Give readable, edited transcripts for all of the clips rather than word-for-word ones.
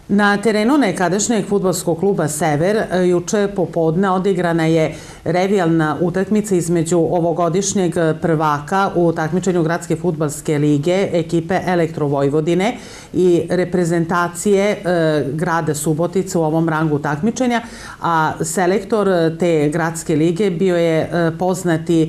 Na terenu nekadašnjeg fudbalskog kluba Sever juče popodne odigrana je revijalna utakmica između ovogodišnjeg prvaka u takmičenju Gradske fudbalske lige ekipe Elektro Vojvodine i reprezentacije grada Subotice u ovom rangu takmičenja, a selektor te gradske lige bio je poznati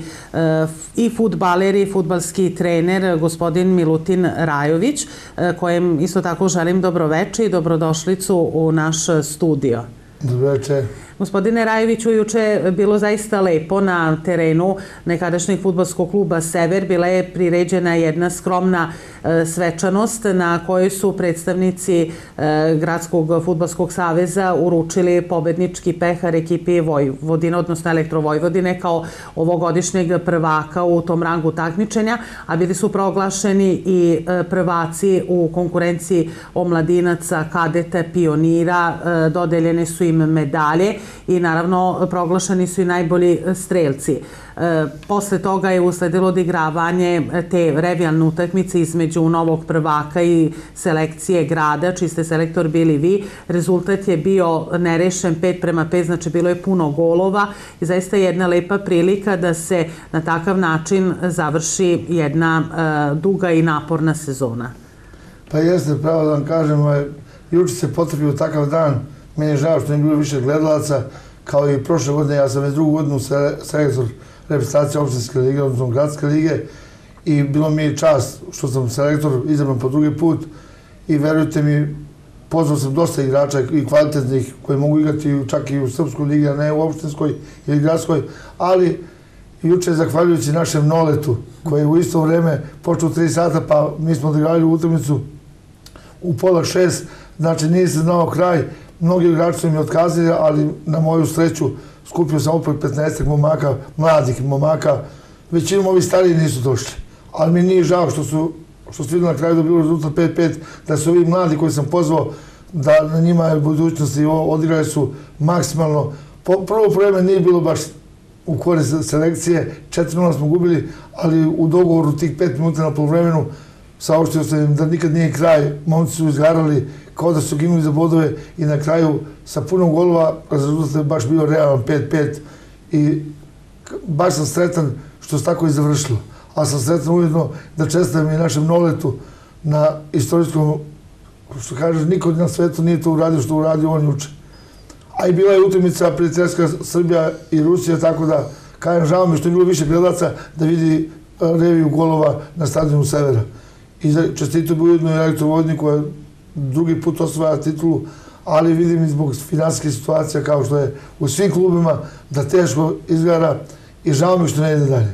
i fudbaler i fudbalski trener gospodin Milutin Rajović, kojem isto tako želim dobroveče i dobrodošlicu u naš studio. Dobroveče. Gospodine Rajoviću, juče je bilo zaista lepo na terenu nekadašnjeg fudbalskog kluba Sever. Bila je priređena jedna skromna svečanost na kojoj su predstavnici Gradskog fudbalskog saveza uručili pobednički pehar ekipi Vojvodine, odnosno Elektro Vojvodine, kao ovogodišnjeg prvaka u tom rangu takmičenja, a bili su proglašeni i prvaci u konkurenciji omladinaca, kadeta, pionira, dodeljene su im medalje i naravno proglašeni su i najbolji strelci. Posle toga je usledilo odigravanje te revijalne utakmice između novog prvaka i selekcije grada, čiji ste selektor bili vi. Rezultat je bio nerešen 5:5, znači bilo je puno golova i zaista jedna lepa prilika da se na takav način završi jedna duga i naporna sezona. Pa jeste, pravo da vam kažem, juče se potrefio takav dan. Meni je žao što nije bilo više gledalaca, kao i prošle godine. Ja sam već drugu godinu selektor reprezentacije opštinske lige, odnosno gradske lige, i bilo mi je čast što sam selektor izabran po drugi put i verujte mi, pozvao sam dosta igrača i kvalitetnih koji mogu igrati čak i u srpskoj ligi, a ne u opštinskoj ili gradskoj, ali juče, zahvaljujući našem Noletu, koji je u isto vreme počeo 3 sata, pa mi smo odigrali utakmicu u 5:30, znači nije se znao kraj. Mnogi igrači su mi otkazali, ali na moju sreću skupio sam opet 15 momaka, mladih momaka. Većinom ovi stariji nisu došli. Ali mi nije žao što su vidjeli na kraju da bilo rezultat 5:5, da su ovi mladi koji sam pozvao, da na njima je budućnost i odigrali su maksimalno. Prvo vreme nije bilo baš u korist selekcije, 4:0 smo gubili, ali u dogovoru tih 5 minuta na poluvremenu saopštio sam im da nikad nije kraj. Momci su izgarali kao da su ginuli za bodove i na kraju sa puno golova rezultat je baš bio realan 5:5 i baš sam sretan što se tako i završilo. A sam sretan ujedno da čestitam i našem Noletu na istorijskom, što kaže, niko na svetu nije to uradio što uradio on juče. A i bila je utakmica prijateljska Srbija i Rusija, tako da kažem, žao mi što je bilo više gledalaca da vidi reviju golova na stadionu Severa. I čestito bi ujedno i Elektro Vojvodini koja drugi put osvaja titulu, ali vidim i zbog finansijske situacije kao što je u svim klubima da teško izgleda i žao mi što ne ide dalje.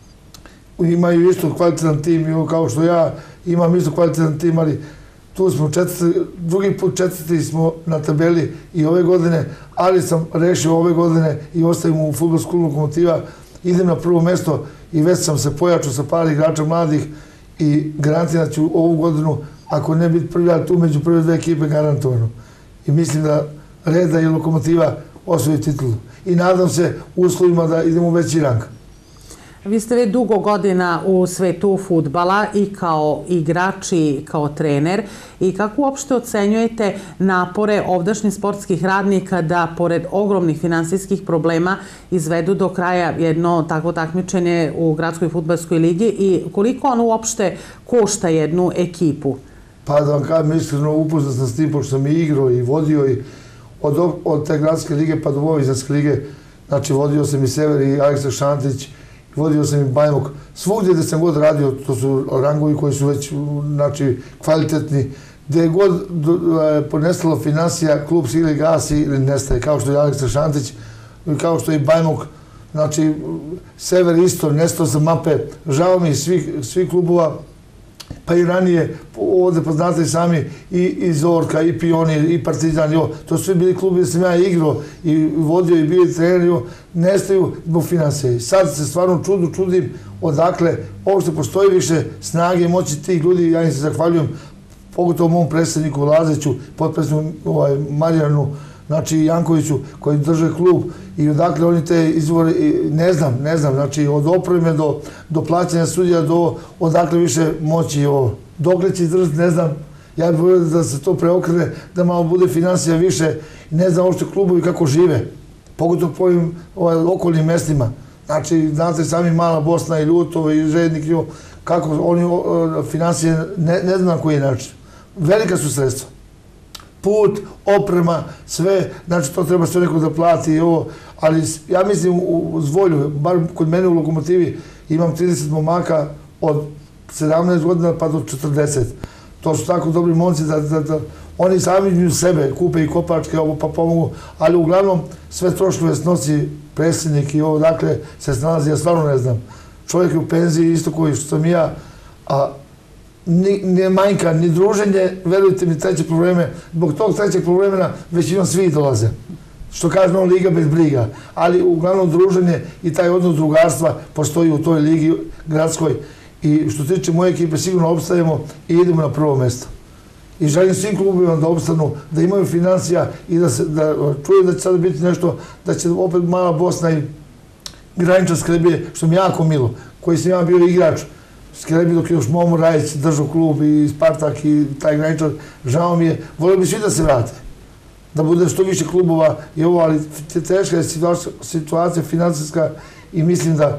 Imaju isto kvalitetan tim, kao što ja imam isto kvalitetan tim, ali tu smo drugi put četvrti smo na tabeli i ove godine, ali sam rešio ove godine i ostavim u fudbalsku Lokomotiva, idem na prvo mesto i već sam se pojačao sa par igrača mladih i garantirat ću ovu godinu, ako ne biti prvi, ali tu među prve dve ekipe garantovano. I mislim da Reda i Lokomotiva osvoji titulu. I nadam se uslovima da idemo u veći rang. Vi ste već dugo godina u svetu fudbala i kao igrač i kao trener. I kako uopšte ocenjujete napore ovdašnjih sportskih radnika da, pored ogromnih finansijskih problema, izvedu do kraja jedno takvo takmičenje u Gradskoj fudbalskoj ligi i koliko ono uopšte košta jednu ekipu? Pa da vam kažem, iskreno upoznat sam s tim, pošto sam i igrao i vodio i od te Gradske lige pa do Vojvodinske lige, znači vodio sam i Sever i Aleksa Šantić, vodio sam i Bajmok. Svugdje gde sam god radio, to su rangovi koji su već kvalitetni. Gde je god ponestalo finansija, klub se ili gasi ili nestaje, kao što je Aleksa Šantić, kao što je i Bajmok. Znači, Sever isto, nestao sa mape. Žao mi svih klubova, pa i ranije, ovde poznate i sami, i Zorka, i Pionir, i Partizan, to su svi bili klubi gde sam ja igrao i vodio i bio i trener, nestaju zbog finansije. Sad se stvarno čudim odakle uopšte postoji više snage i moći tih ljudi. Ja im se zahvaljujem, pogotovo mom predsedniku Lazeću, potpredsjedniku Marijanu, znači Jankoviću, koji drže klub i odakle oni te izvore, ne znam, znači od opreme do plaćanja sudija, do odakle više moći. Dokle će izdržati, ne znam, Ja bih volio da se to preokrene, da malo bude financija više i ne znam uopšte klubovi kako žive, pogotovo po ovim okolnim mestima. Znači, znate sami Mala Bosna i Ljutovo i Žednik, kako oni financije ne znam na koji način. Velika su sredstva. Put, oprema, sve, znači to treba sve neko da plati i ovo, ali ja mislim uz volju, bar kod mene u Lokomotivi imam 30 momaka od 17 godina pa do 40. To su tako dobri momci da oni sami između sebe kupe i kopačke, ovo pa pomogu, ali uglavnom sve troškove snosi predsjednik i ovo, dakle se snalazi, ja stvarno ne znam. Čovjek je u penziji isto koji što sam i ja, a nije manjka, ni druženje, verujte mi, treće probleme, zbog tog trećeg problema većinom svi dolaze. Što kaže on, liga bez briga, ali uglavnom druženje i taj odnos drugarstva postoji u toj ligi gradskoj i što se tiče moje ekipe sigurno opstajemo i idemo na prvo mjesto. I želim svim klubima da opstanu, da imaju financija i da čuju da će sada biti nešto, da će opet Mala Bosna i Graničar Skrebije, što mi jako milo, koji sam ja bio igrač Skrebi dok je još Momo Rajić držao klub i Spartak i taj Graničar, žao mi je, volio bi svi da se vrate, da bude što više klubova i ovo, ali teška je situacija financijska i mislim da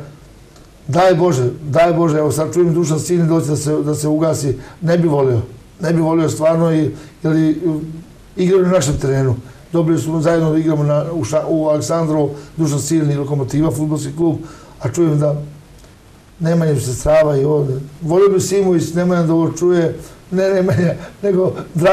daj Bože, evo sad čujem Dušan Silni doći da se ugasi, ne bi volio stvarno, jer igraju na našem terenu. Dobili smo zajedno da igramo u Aleksandrovu, Dušan Silni, Lokomotiva, fudbalski klub, a čujem da Nemanja se strava i ovdje. Volio bi Simović, Nemanja da ovo čuje, ne Nemanja, nego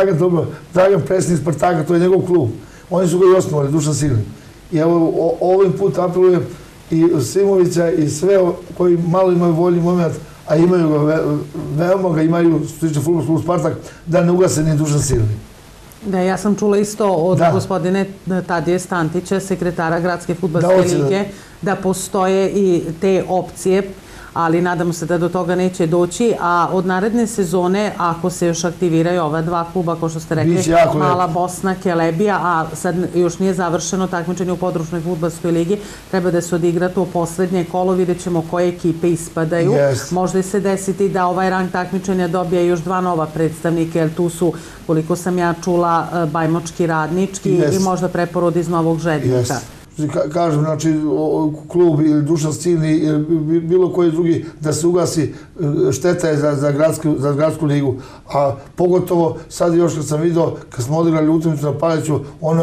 Dragan predsjednik Spartaka, to je njegov klub. Oni su ga i osnovali, Dušan Silni. I evo, ovim put apelujem i Simovića i sve koji malo imaju volji moment, a imaju ga, veoma ga imaju, što se tiče fudbalskog kluba Spartak, da ne ugase ni Dušan Silni. Da, ja sam čula isto od gospodine Tadije Stantića, sekretara Gradske fudbalske lige, da postoje i te opcije, ali nadamo se da do toga neće doći, a od naredne sezone, ako se još aktiviraju ova dva kluba, kao što ste rekli, Mala Bosna, Kelebija, a sad još nije završeno takmičenje u područnoj fudbalskoj ligi, treba da se odigra to poslednje kolo, vidjet ćemo koje ekipe ispadaju. Možda se desiti da ovaj rang takmičenja dobije još dva nova predstavnika, jer tu su, koliko sam ja čula, Bajmočki, Radnički i možda preporod iz Novog Žednika. Kažem, znači, klub ili Dušan Silni ili bilo koji drugi da se ugasi, šteta je za gradsku ligu. A pogotovo sad još kad sam vidio, kad smo odigrali utakmicu na Paliću,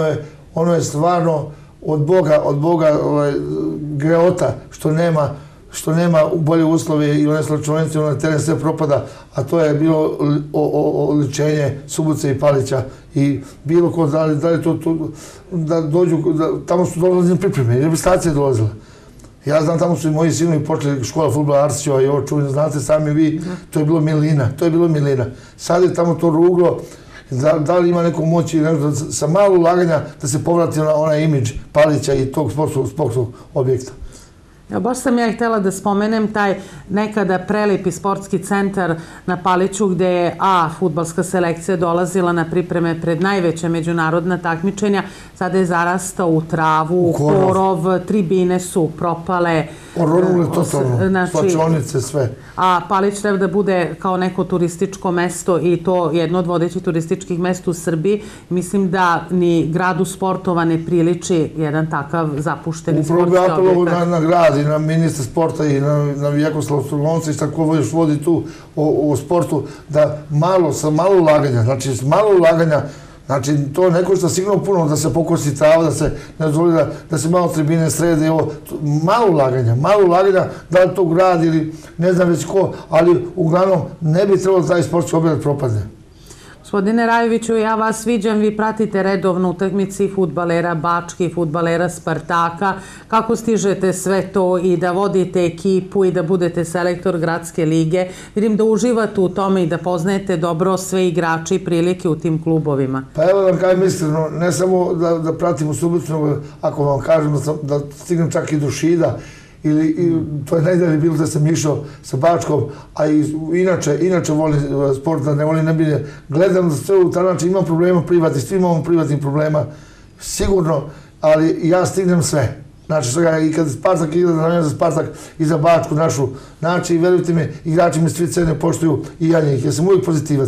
ono je stvarno od Boga greota što nema bolje uslove i one slačonice, onaj teren sve propada, a to je bilo oličenje Subotice i Palića i bilo ko da li to da dođu, tamo su dolazili pripreme, reprezentacija je dolazila. Ja znam, tamo su i moji sinovi počeli škola fudbala Arsićeva i ovo čuveno, znate sami vi, to je bilo milina. Sad je tamo to ruglo, da li ima neku moć i nešto, sa malo ulaganja da se povrati na onaj imidž Palića i tog sportskog objekta. Baš sam ja htjela da spomenem taj nekada prelipi sportski centar na Paliću gde je fudbalska selekcija dolazila na pripreme pred najveće međunarodna takmičenja. Sada je zarastao u travu, u korov, tribine su propale. Oronule totalno, slačionice, sve. A Palić treba da bude kao neko turističko mesto i to jedno od vodećih turističkih mesta u Srbiji. Mislim da ni gradu sportova ne priliči jedan takav zapušteni sportski objekat. Upravo bi apelovao na grad i na ministra sporta i na Vjekoslava Stolonca i tako još vodi tu o sportu, da sa malo ulaganja, znači to ne košta sigurno puno da se pokosi trava, da se ne dozvoli da se malo tribine srede, malo ulaganja, da li to grad ili ne znam već ko, ali uglavnom ne bi trebalo da taj sportski objekat propadne. Gospodine Rajoviću, ja vas viđam, vi pratite redovno utakmici fudbalera Bačke, fudbalera Spartaka. Kako stižete sve to i da vodite ekipu i da budete selektor Gradske lige? Vidim da uživate u tome i da poznajete dobro sve igrače i prilike u tim klubovima. Pa evo da vam kažem iskreno, ne samo da pratim u Suboticu, nego ako vam kažem da stignem čak i do Šida, ili to je najdalje bilo da sam išao sa Bačkom, a inače volim sport, da ne volim nebilje. Gledam da sve u Tarnači imam problema privatnih, svi imamo privatnih problema, sigurno, ali ja stignem sve. Znači, i kad Spartak igra, da nam za Spartak i za Bačku našu, znači, verujte mi, igrači me svi cene poštuju i ja njih, ja sam uvijek pozitivac.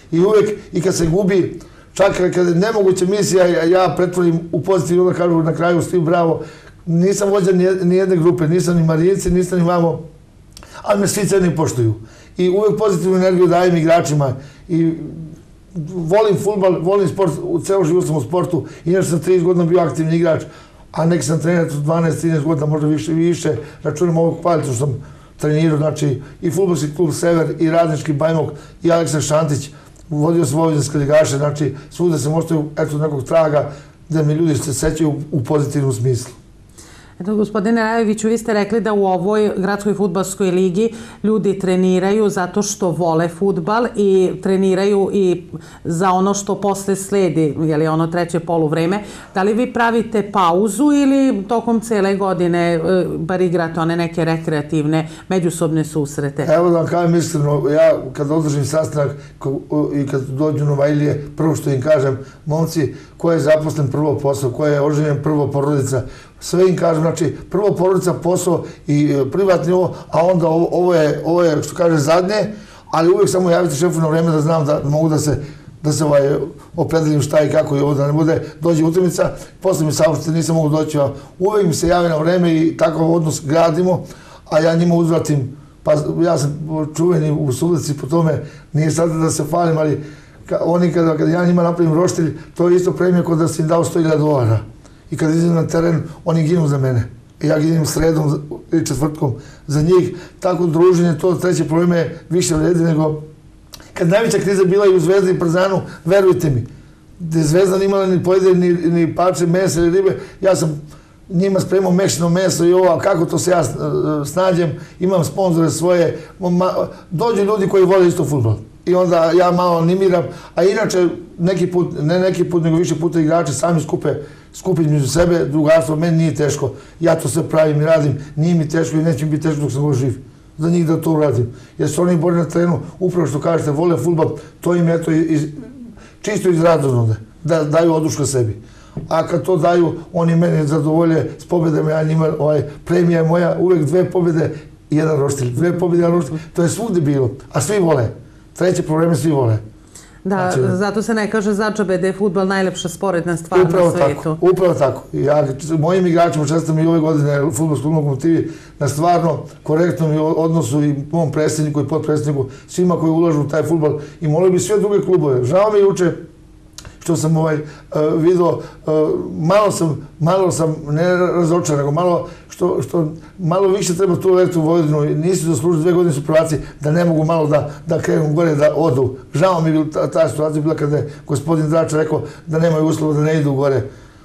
I uvek, i kad se gubi, čak kad je nemoguća misija, ja pretvorim u pozitivno, da kažu na kraju svi bravo, nisam vođa ni jedne grupe, nisam ni Marijinci, nisam ni vamo, ali me svi ceni i poštuju. I uvek pozitivnu energiju dajem igračima. I volim fudbal, volim sport, ceo život sam u sportu, inače sam 30 godina bio aktivni igrač, a neki sam trener 12-13 godina, možda više, računam ovog palicu što sam trenirao, znači i fudbalski klub Sever, i Radnički Bajmok, i Aleksa Šantić, vodio sam vojvođanske ligaše, znači svuda sam ostao eto nekog traga gde mi ljudi se sećaju u pozitivnom smislu. Eto, gospodine Rajoviću, vi ste rekli da u ovoj gradskoj fudbalskoj ligi ljudi treniraju zato što vole fudbal i treniraju i za ono što posle sledi, je li ono treće poluvreme. Da li vi pravite pauzu ili tokom cele godine bar igrate one neke rekreativne međusobne susrete? Evo da vam kažem iskreno, ja kad održim sastanak i kad dođu Novajlije, prvo što im kažem, momci, ko je zaposlen prvo posao, ko je oženjen prvo porodica, sve im kažem, znači prvo porodica, posao i privatni ovo, a onda ovo je što kaže zadnje, ali uvijek samo javite šefu na vreme da znam da mogu da se opredelim šta i kako i ovo da ne bude, dođe utakmica, posle mi saopštite nisam mogu doći, uvijek mi se javi na vreme i takav odnos gradimo, a ja njima uzvratim, pa ja sam čuveni u Subotici po tome, nije sad da se falim, ali oni kada ja njima napravim roštilj, to je isto premije kod da si im dao $100.000. I kad izim na teren, oni ginu za mene. I ja ginim sredom i četvrtkom za njih. Tako druženje, to treće probleme više vredi nego... Kad najveća kriza bila i u Zvezdi i Partizanu, verujte mi, gde Zvezda nije imala ni pojede, ni parče mesa ili ribe, ja sam njima spremao mešano meso i ovo, kako to se ja snađem, imam sponzore svoje, dođu ljudi koji vole isto fudbal. I onda ja malo animiram, a inače ne neki put, nego više puta igrači sami skupe između sebe, drugarstvo, meni nije teško, ja to sve pravim i radim, nije mi teško i neće mi biti teško dok sam go živ, za njih da to uradim. Jer se oni bori na terenu, upravo što kažete, vole fudbal, to im je to čisto iz radoznude, da daju oduška sebi. A kad to daju, oni mene zadovolje s pobedama, ja njima, premija je moja, uvek 2 pobjede i 1 roštilj, 2 pobjede i 1 roštilj, to je svugde bilo, a svi vole. Treće probleme svi vole. Da, zato se ne kaže začabe da je fudbal najlepša sporedna stvar na svetu. Upravo tako. Ja mojim igračima čestam i ove godine fudbalskom lokomotivi na stvarno korektnom odnosu i mom predsjedniku i potpredsjedniku, svima koji ulažu u taj fudbal i molio bi sve druge klubove. Žao mi juče što sam vidio, malo sam ne razočaran, nego malo više treba tu letu u Vojvodinu, nisu zaslužili 2 godine su prvaci, da ne mogu malo da krenu gore, da odu. Žao mi je ta situacija bila kada je gospodin Drača rekao da nemaju uslova da ne idu gore.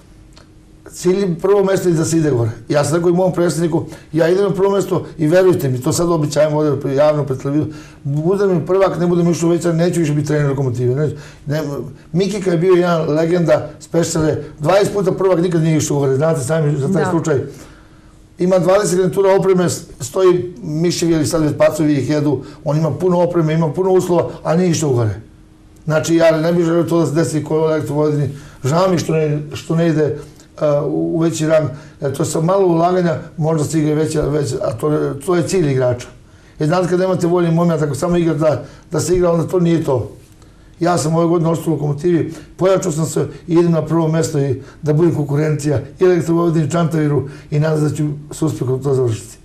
Cilj prvo mesto je da se ide gore. Ja sam rekao i mom predsjedniku, ja idem na prvo mesto i verujte mi, to sad običajem ovdje javno pred televizijom, budem mi prvak, ne budem išao veća, neću više biti trener Lokomotive. Mikika je bio jedan legenda, specijalne, 20 puta prvak nikad nije išao gore, znate sami za taj slučaj. Ima 20 garnitura opreme, stoji miševi ili sad već pacovi ih jedu, on ima puno opreme, ima puno uslova, a nije išao gore. Znači, ja ne bih želio to da se desi koji je u Vojvodini. Žao mi što ne ide u veći rang, jer to je sa malo ulaganja, možda se igra veća, a to je cilj igrača. Jer znate kad nemate voljni moment, ako samo igra da se igra, onda to nije to. Ja sam ove godine ostao u Lokomotivi, pojačao sam se i idem na prvo mjesto i da budem konkurencija i Elektrovojvodini, Čantaviru i nadam se da ću s uspjehom to završiti.